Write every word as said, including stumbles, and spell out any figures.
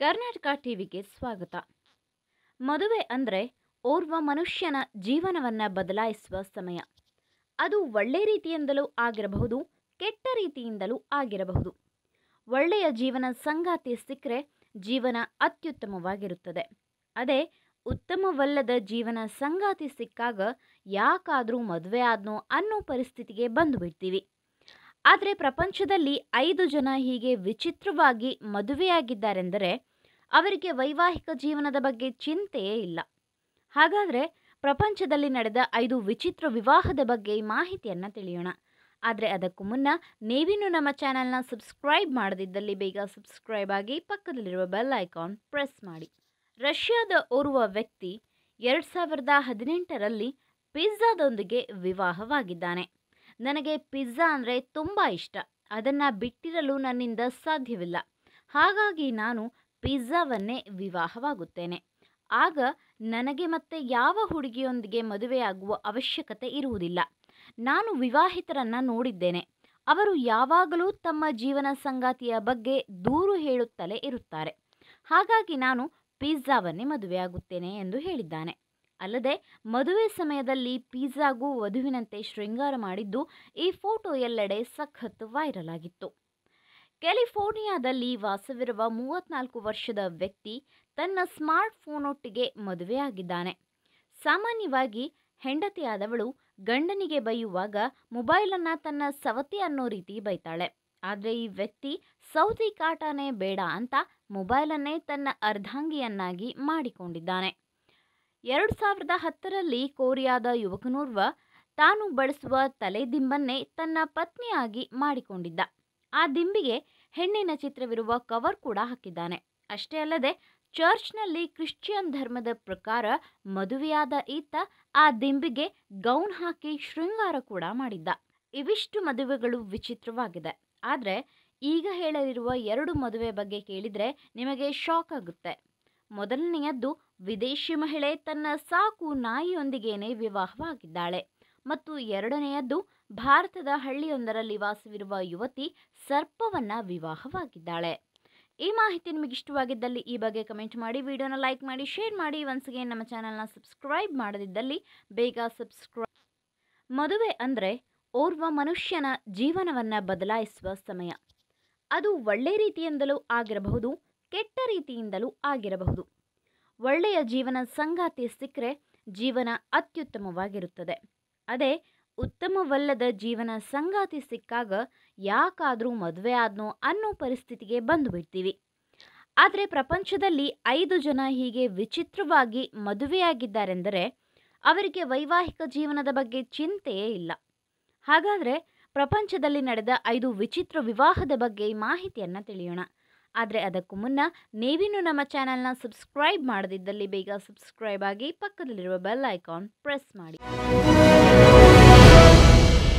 ಕರ್ನಾಟಕ ಟಿವಿಗೆ ಸ್ವಾಗತ. ಮದುವೆ ಅಂದರೆ ಓರ್ವ ಮನುಷ್ಯನ ಜೀವನವನ್ನು ಬದಲಾಯಿಸುವ ಸಮಯ. ಅದು ಒಳ್ಳೆ ರೀತಿಯಿಂದಲೂ ಆಗಿರಬಹುದು, ಕೆಟ್ಟ ರೀತಿಯಿಂದಲೂ ಆಗಿರಬಹುದು. ಒಳ್ಳೆಯ ಜೀವನ ಸಂಗಾತಿ ಸಿಕ್ಕರೆ ಜೀವನ ಅತ್ಯುತ್ತಮವಾಗಿರುತ್ತದೆ. ಅದೇ ಉತ್ತಮವಲ್ಲದ ಜೀವನ ಸಂಗಾತಿ ಸಿಕ್ಕಾಗ ಯಾಕಾದರೂ ಮದುವೆ ಆದ್ನೋ ಅನ್ನೋ ಪರಿಸ್ಥಿತಿಗೆ ಬಂದು ಬಿಡ್ತೀವಿ. ಆದರೆ ಪ್ರಪಂಚದಲ್ಲಿ ಐದು ಜನ ಹೀಗೆ ವಿಚಿತ್ರವಾಗಿ ಮದುವೆಯಾಗಿದ್ದಾರೆಂದರೆ ಅವರಿಗೆ ವೈವಾಹಿಕ ಜೀವನದ ಬಗ್ಗೆ ಚಿಂತೆಯೇ ಇಲ್ಲ. ಹಾಗಾದರೆ ಪ್ರಪಂಚದಲ್ಲಿ ನಡೆದ ಐದು ವಿಚಿತ್ರ ವಿವಾಹದ ಬಗ್ಗೆ ಮಾಹಿತಿಯನ್ನು ತಿಳಿಯೋಣ. ಆದರೆ ಅದಕ್ಕೂ ಮುನ್ನ ನೀವಿನ್ನೂ ನಮ್ಮ ಚಾನೆಲ್ನ ಸಬ್ಸ್ಕ್ರೈಬ್ ಮಾಡದಿದ್ದಲ್ಲಿ ಬೇಗ ಸಬ್ಸ್ಕ್ರೈಬ್ ಆಗಿ ಪಕ್ಕದಲ್ಲಿರುವ ಬೆಲ್ ಐಕಾನ್ ಪ್ರೆಸ್ ಮಾಡಿ. ರಷ್ಯಾದ ಓರ್ವ ವ್ಯಕ್ತಿ ಎರಡು ಸಾವಿರದ ಹದಿನೆಂಟರಲ್ಲಿ ಪಿಜ್ಜಾದೊಂದಿಗೆ ವಿವಾಹವಾಗಿದ್ದಾನೆ. ನನಗೆ ಪಿಜ್ಜಾ ಅಂದರೆ ತುಂಬ ಇಷ್ಟ, ಅದನ್ನು ಬಿಟ್ಟಿರಲು ನನ್ನಿಂದ ಸಾಧ್ಯವಿಲ್ಲ. ಹಾಗಾಗಿ ನಾನು ಪಿಜ್ಜಾವನ್ನೇ ವಿವಾಹವಾಗುತ್ತೇನೆ. ಆಗ ನನಗೆ ಮತ್ತೆ ಯಾವ ಹುಡುಗಿಯೊಂದಿಗೆ ಮದುವೆಯಾಗುವ ಅವಶ್ಯಕತೆ ಇರುವುದಿಲ್ಲ. ನಾನು ವಿವಾಹಿತರನ್ನು ನೋಡಿದ್ದೇನೆ. ಅವರು ಯಾವಾಗಲೂ ತಮ್ಮ ಜೀವನ ಸಂಗಾತಿಯ ಬಗ್ಗೆ ದೂರು ಹೇಳುತ್ತಲೇ ಇರುತ್ತಾರೆ. ಹಾಗಾಗಿ ನಾನು ಪಿಜ್ಜಾವನ್ನೇ ಮದುವೆಯಾಗುತ್ತೇನೆ ಎಂದು ಹೇಳಿದ್ದಾನೆ. ಅಲ್ಲದೆ ಮದುವೆ ಸಮಯದಲ್ಲಿ ಪಿಜ್ಜಾಗೂ ವಧುವಿನಂತೆ ಶೃಂಗಾರ ಮಾಡಿದ್ದು ಈ ಫೋಟೋ ಎಲ್ಲೆಡೆ ಸಖತ್ ವೈರಲ್ ಆಗಿತ್ತು. ಕ್ಯಾಲಿಫೋರ್ನಿಯಾದಲ್ಲಿ ವಾಸವಿರುವ ಮೂವತ್ತ್ನಾಲ್ಕು ವರ್ಷದ ವ್ಯಕ್ತಿ ತನ್ನ ಸ್ಮಾರ್ಟ್ ಫೋನೊಟ್ಟಿಗೆ ಮದುವೆಯಾಗಿದ್ದಾನೆ. ಸಾಮಾನ್ಯವಾಗಿ ಹೆಂಡತಿಯಾದವಳು ಗಂಡನಿಗೆ ಬೈಯುವಾಗ ಮೊಬೈಲನ್ನು ತನ್ನ ಸವತಿ ಅನ್ನೋ ರೀತಿ ಬೈತಾಳೆ. ಆದರೆ ಈ ವ್ಯಕ್ತಿ ಸೌತಿ ಕಾಟನೇ ಬೇಡ ಅಂತ ಮೊಬೈಲನ್ನೇ ತನ್ನ ಅರ್ಧಾಂಗಿಯನ್ನಾಗಿ ಮಾಡಿಕೊಂಡಿದ್ದಾನೆ. ಎರಡು ಸಾವಿರದ ಹತ್ತರಲ್ಲಿ ಕೊರಿಯಾದ ಯುವಕನೋರ್ವ ತಾನು ಬಳಸುವ ತಲೆದಿಂಬನ್ನೇ ತನ್ನ ಪತ್ನಿಯಾಗಿ ಮಾಡಿಕೊಂಡಿದ್ದ. ಆ ದಿಂಬಿಗೆ ಹೆಣ್ಣಿನ ಚಿತ್ರವಿರುವ ಕವರ್ ಕೂಡ ಹಾಕಿದ್ದಾನೆ. ಅಷ್ಟೇ ಅಲ್ಲದೆ ಚರ್ಚ್ನಲ್ಲಿ ಕ್ರಿಶ್ಚಿಯನ್ ಧರ್ಮದ ಪ್ರಕಾರ ಮದುವೆಯಾದ ಈತ ಆ ದಿಂಬಿಗೆ ಗೌನ್ ಹಾಕಿ ಶೃಂಗಾರ ಕೂಡ ಮಾಡಿದ್ದ. ಇವಿಷ್ಟು ಮದುವೆಗಳು ವಿಚಿತ್ರವಾಗಿದೆ. ಆದರೆ ಈಗ ಹೇಳಲಿರುವ ಎರಡು ಮದುವೆ ಬಗ್ಗೆ ಕೇಳಿದರೆ ನಿಮಗೆ ಶಾಕ್ ಆಗುತ್ತೆ. ಮೊದಲನೆಯದ್ದು, ವಿದೇಶಿ ಮಹಿಳೆ ತನ್ನ ಸಾಕು ನಾಯಿಯೊಂದಿಗೇನೆ ವಿವಾಹವಾಗಿದ್ದಾಳೆ. ಮತ್ತು ಎರಡನೆಯದ್ದು, ಭಾರತದ ಹಳ್ಳಿಯೊಂದರಲ್ಲಿ ವಾಸವಿರುವ ಯುವತಿ ಸರ್ಪವನ್ನು ವಿವಾಹವಾಗಿದ್ದಾಳೆ. ಈ ಮಾಹಿತಿ ನಿಮಗೆ ಇಷ್ಟವಾಗಿದ್ದಲ್ಲಿ ಈ ಬಗ್ಗೆ ಕಮೆಂಟ್ ಮಾಡಿ, ವಿಡಿಯೋನ ಲೈಕ್ ಮಾಡಿ, ಶೇರ್ ಮಾಡಿ. ಒನ್ಸ್ ಅಗೇನ್ ನಮ್ಮ ಚಾನಲ್ನ ಸಬ್ಸ್ಕ್ರೈಬ್ ಮಾಡದಿದ್ದಲ್ಲಿ ಬೇಗ ಸಬ್ಸ್ಕ್ರೈಬ್. ಮದುವೆ ಅಂದರೆ ಓರ್ವ ಮನುಷ್ಯನ ಜೀವನವನ್ನು ಬದಲಾಯಿಸುವ ಸಮಯ. ಅದು ಒಳ್ಳೆ ರೀತಿಯಿಂದಲೂ ಆಗಿರಬಹುದು, ಕೆಟ್ಟ ರೀತಿಯಿಂದಲೂ ಆಗಿರಬಹುದು. ಒಳ್ಳೆಯ ಜೀವನ ಸಂಗಾತಿ ಸಿಕ್ಕರೆ ಜೀವನ ಅತ್ಯುತ್ತಮವಾಗಿರುತ್ತದೆ. ಅದೇ ಉತ್ತಮವಲ್ಲದ ಜೀವನ ಸಂಗಾತಿ ಸಿಕ್ಕಾಗ ಯಾಕಾದರೂ ಮದುವೆ ಆದ್ನೋ ಅನ್ನೋ ಪರಿಸ್ಥಿತಿಗೆ ಬಂದು ಬಿಡ್ತೀವಿ. ಆದರೆ ಪ್ರಪಂಚದಲ್ಲಿ ಐದು ಜನ ಹೀಗೆ ವಿಚಿತ್ರವಾಗಿ ಮದುವೆಯಾಗಿದ್ದಾರೆಂದರೆ ಅವರಿಗೆ ವೈವಾಹಿಕ ಜೀವನದ ಬಗ್ಗೆ ಚಿಂತೆಯೇ ಇಲ್ಲ. ಹಾಗಾದರೆ ಪ್ರಪಂಚದಲ್ಲಿ ನಡೆದ ಐದು ವಿಚಿತ್ರ ವಿವಾಹದ ಬಗ್ಗೆ ಮಾಹಿತಿಯನ್ನು ತಿಳಿಯೋಣ. ಆದರೆ ಅದಕ್ಕೂ ಮುನ್ನ ನೀವಿನ್ನೂ ನಮ್ಮ ಚಾನೆಲ್ನ ಸಬ್ಸ್ಕ್ರೈಬ್ ಮಾಡದಿದ್ದಲ್ಲಿ ಬೇಗ ಸಬ್ಸ್ಕ್ರೈಬ್ ಆಗಿ ಪಕ್ಕದಲ್ಲಿರುವ ಬೆಲ್ ಐಕಾನ್ ಪ್ರೆಸ್ ಮಾಡಿ.